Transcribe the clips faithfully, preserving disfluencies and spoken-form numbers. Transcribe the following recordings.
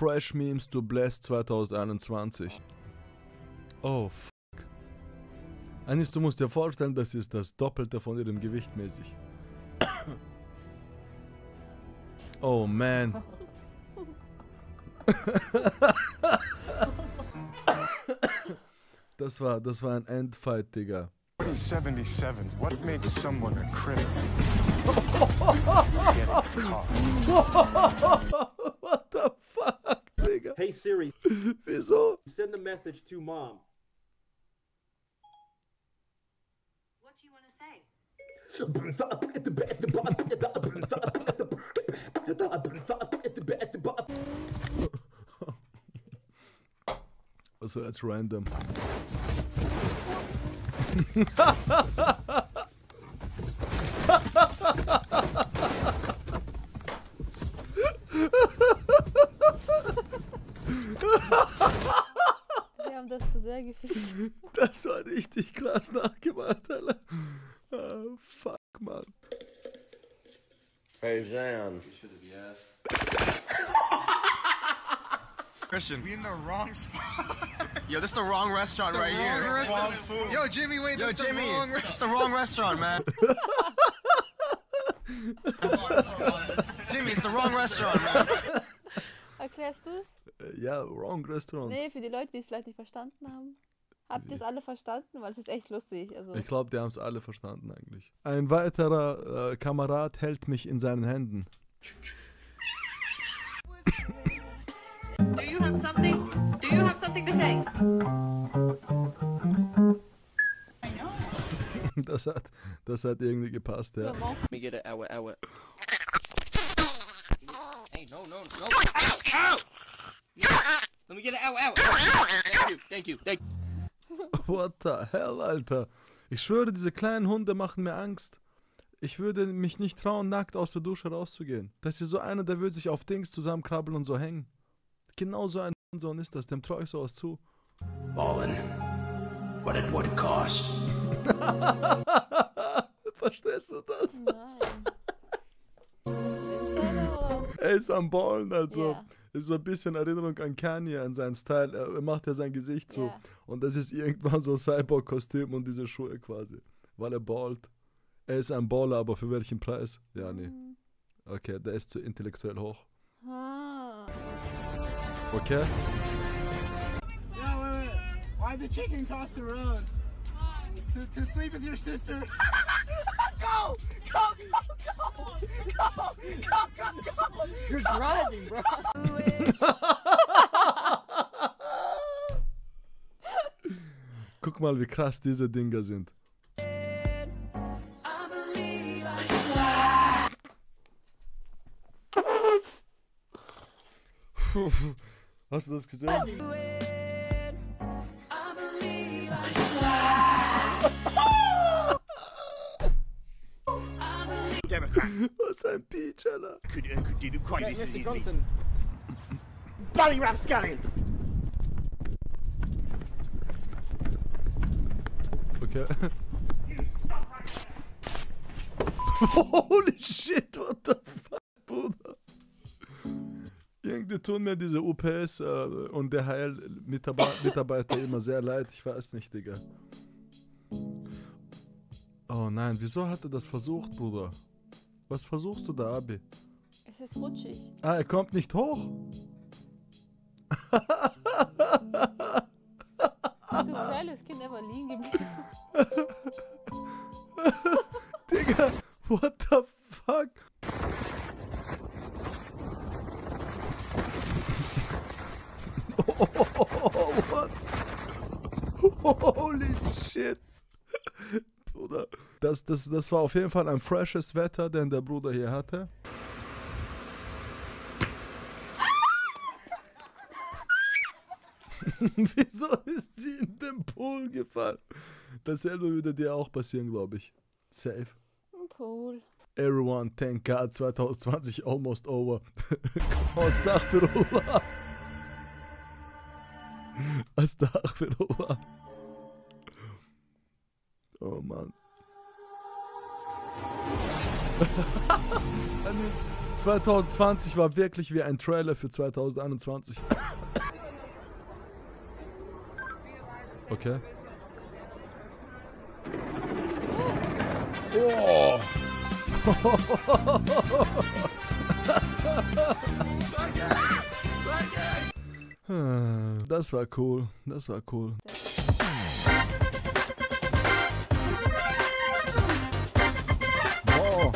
Fresh Memes to Bless zwanzig einundzwanzig. Oh, fuck. Anis, du musst dir vorstellen, das ist das Doppelte von ihrem Gewicht mäßig. Oh, man. Das war, das war ein Endfight, Digga. seventy-seven. What makes someone a criminal? What the fuck, Digga? Hey Siri. Wieso? Send a message to mom. What do you want to say? Also als random. Wir haben das zu sehr gefühlt. Das war richtig krass nachgemacht, Alter. Oh, fuck, man. Hey, Jan. Christian, we in the wrong spot. Yo, this is the wrong restaurant right here. Wrong food. Yo, Jimmy, wait, Yo, Jimmy, the wrong this is the wrong restaurant, man. Jimmy, it's the wrong restaurant, man. Erklärst du es? Ja, wrong restaurant. Nee, für die Leute, die es vielleicht nicht verstanden haben. Habt ihr es alle verstanden? Weil es ist echt lustig. Also. Ich glaube, die haben es alle verstanden eigentlich. Ein weiterer äh, Kamerad hält mich in seinen Händen. Do you have something? Do you have something to say? Das hat, das hat irgendwie gepasst, ja. Let me get an hour, hour. Hey, no, no, no. Ow, ow! Let me get an hour, hour. Thank you, thank you, thank you. What the hell, Alter? Ich schwöre, diese kleinen Hunde machen mir Angst. Ich würde mich nicht trauen, nackt aus der Dusche rauszugehen. Das ist so einer, der würde sich auf Dings zusammenkrabbeln und so hängen. Genau so ein Sohn ist das, dem traue ich sowas zu. Ballin', but at what cost? Verstehst du das? Nein. Ist ein Insider oder? Er ist am Ballen, also. Ja. Ist so ein bisschen Erinnerung an Kanye, an seinen Style. Er macht ja sein Gesicht so. Ja. Und das ist irgendwann so Cyborg-Kostüm und diese Schuhe quasi. Weil er ballt. Er ist ein Baller, aber für welchen Preis? Ja, nee. Okay, der ist zu intellektuell hoch. Ah. Okay? Yeah, wait, wait. Why'd the chicken cross the road? To, to sleep with your sister? Go! Go, go, go! Go! Go, go, go! You're driving, bro. Guck mal, wie krass diese Dinger sind. Hast du das gesehen? Was ein Peach, Alter. Could, uh, could do quite Hey, this Mister easily. Johnson. Bloody rapscallions! Okay. Holy shit, what the fuck, Bruder. Irgendwie tun mir diese U P S äh, und D H L-Mitarbeiter immer sehr leid. Ich weiß nicht, Digga. Oh nein, wieso hat er das versucht, Bruder? Was versuchst du da, Abi? Es ist rutschig. Ah, er kommt nicht hoch. So kleines Kind einfach liegen geblieben. Digga, what the fuck? Oh, what? Holy shit. Bruder. Das, das, das war auf jeden Fall ein freshes Wetter, den der Bruder hier hatte. Wieso ist sie in den Pool gefallen? Dasselbe würde dir auch passieren, glaube ich. Safe. Ein Pool. Everyone, thank God, zwanzig zwanzig almost over. Astaghfirullah. Astaghfirullah. Oh Mann. Anis, zwanzig zwanzig war wirklich wie ein Trailer für zwanzig einundzwanzig. Okay. Oh. Das war cool. Das war cool. Wow.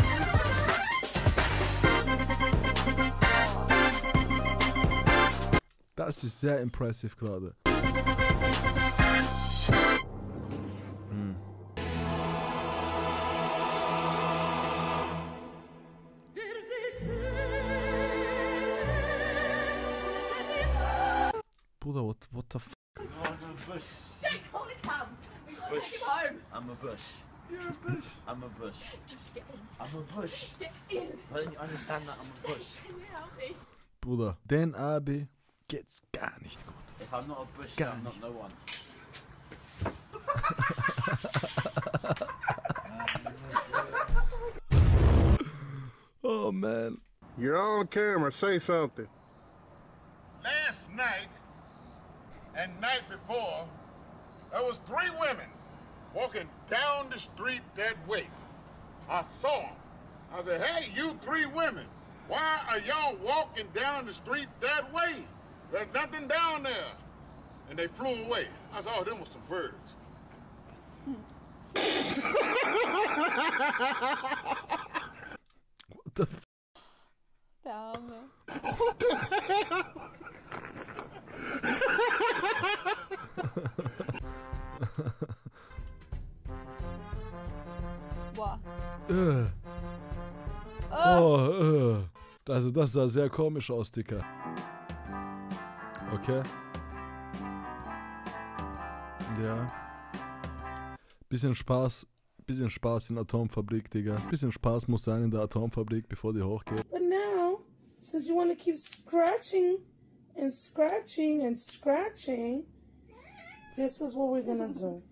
Das ist sehr impressive gerade. Hm. Bruder, what, what the f... Holy cow! We gotta take him home! I'm a bush. You're a bush. I'm a bush. Just get in. I'm a bush. Get in. Why don't you understand that I'm a bush? Can you help me? Bruder, den Abi geht's gar nicht gut. If I'm not a bush, Gar I'm not nicht. no one. Oh man. You're on camera. Say something. Last night and night before, there was three women walking down the street that way. I saw them. I said, hey, you three women, why are y'all walking down the street that way? There's nothing down there. And they flew away. I saw them with some birds. What the f... Der Arme. Boah. Äh. Oh. Oh, äh. Also das sah sehr komisch aus, Dicker. Okay. Ja. Bisschen Spaß, bisschen Spaß in der Atomfabrik, Digga. Bisschen Spaß muss sein in der Atomfabrik, bevor die hochgeht. But now, since you want to keep scratching and scratching and scratching, this is what we're gonna do.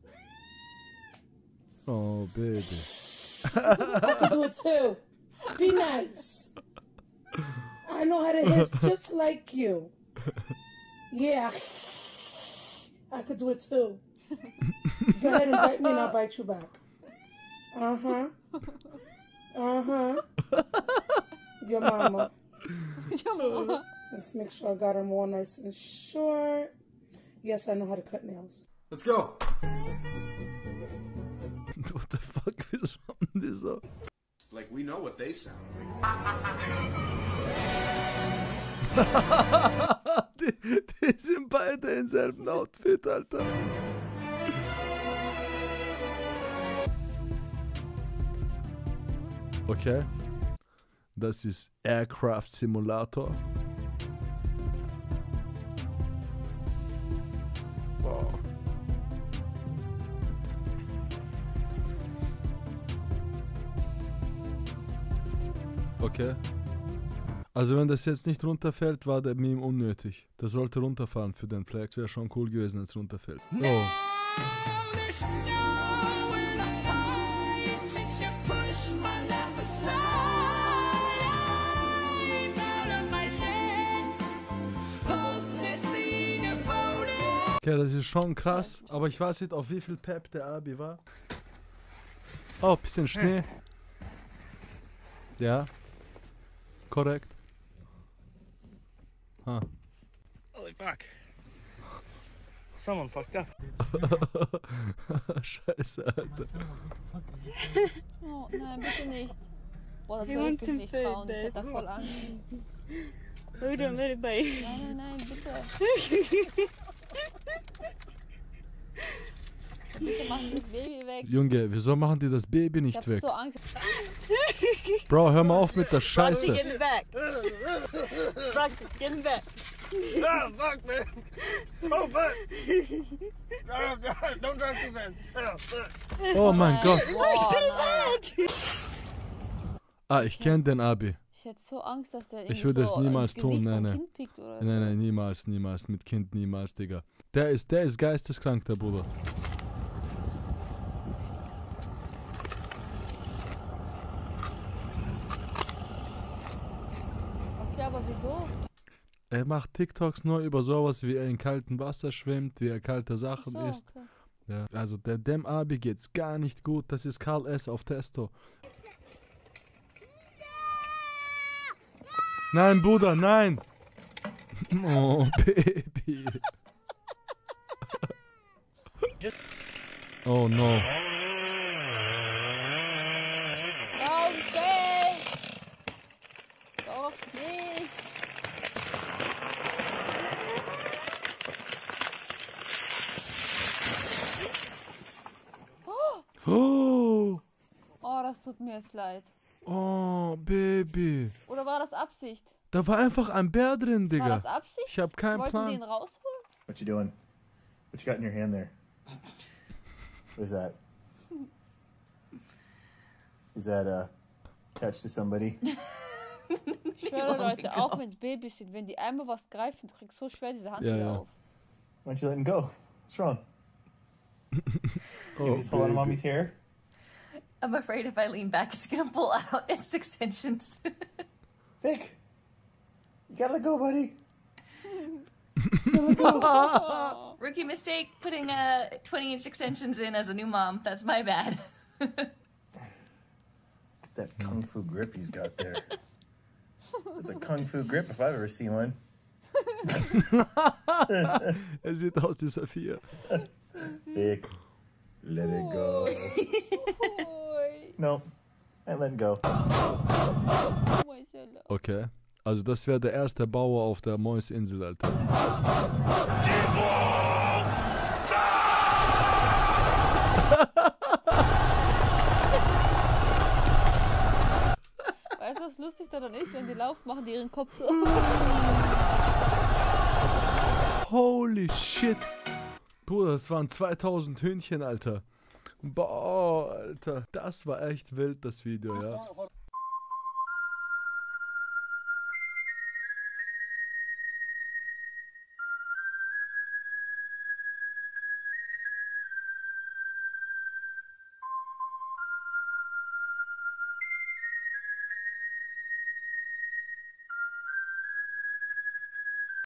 Oh, baby. I can do it too. Be nice. I know how to hiss just like you. Yeah. I could do it too. Go ahead and bite me and I'll bite you back. Uh-huh. Uh-huh. Your mama. Your mama. Let's make sure I got them all nice and short. Yes, I know how to cut nails. Let's go. What the fuck, wieso haben die so? Like, we know what they sound like. die, die sind beide im selben Outfit, Alter. Okay. Das ist Aircraft Simulator. Wow. Okay. Also wenn das jetzt nicht runterfällt, war der Meme unnötig. Das sollte runterfallen für den Flag. Wäre schon cool gewesen, wenn es runterfällt. Oh. Okay, das ist schon krass, aber ich weiß nicht, auf wie viel Pep der Abi war. Oh, bisschen Schnee. Ja. Korrekt. Ah. Holy fuck. Someone fucked up. Scheiße, Alter. Oh, nein, bitte nicht. Boah, das He würde ich wants mich him nicht to trauen. Ich bed. hätte da voll Angst. Hold on, let it bite. Nein, nein, nein, bitte. Bitte machen die das Baby weg. Junge, wieso machen die das Baby Ich nicht hab weg? so Angst. Bro, hör mal auf mit der Roxy, Scheiße. get in the back. Roxy, get in the back. Ah, fuck, man. Oh, fuck. Oh, God. Don't drive too fast. Oh, fuck. Oh mein Gott. Boah, nein. Ah, ich kenne den Abi. Ich hätte so Angst, dass der irgendwie Ich würde es so niemals ins tun, Gesicht nein, vom nein. Kind pickt oder Nein, so. nein, niemals, niemals. Mit Kind niemals, Digga. Der ist, der ist geisteskrank, der Bruder. Aber wieso? Er macht TikToks nur über sowas, wie er in kaltem Wasser schwimmt, wie er kalte Sachen So, isst. okay. Ja, also der Dem Abi geht's gar nicht gut. Das ist Karl S. auf Testo. Nein, Bruder, nein! Oh, Baby. Oh no. Okay! Doch nicht! Oh, Oh, das tut mir jetzt leid. oh, Baby. Oder war das Absicht? Da war einfach ein Bär drin, War Digga. das Absicht? Ich hab keinen Wollten die ihn Plan. rausholen? What you doing? What you got in your hand there? What is that? Is that a touch to somebody? Ich schwöre, Leute, auch wenn es Babys sind, wenn die einmal was greifen, du kriegst so schwer diese Hand Ja, wieder ja. auf. Why don't you let him go? What's wrong? Oh, You just hold on to Baby. mommy's hair? I'm afraid if I lean back, it's gonna pull out its extensions. Vic! You gotta let go, buddy. Rookie mistake putting uh, twenty inch extensions in as a new mom. That's my bad. That kung fu grip he's got there. It's a kung fu grip if I've ever seen one. Er sieht aus wie Saphir. Vic, let it go. No, I ain't letting go. Okay. Also das wäre der erste Bauer auf der Mäusinsel, Alter. Weißt du, was lustig daran ist, wenn die laufen, machen die ihren Kopf so. Holy shit. Bruder, das waren zweitausend Hühnchen, Alter. Boah, Alter. Das war echt wild, das Video, ja.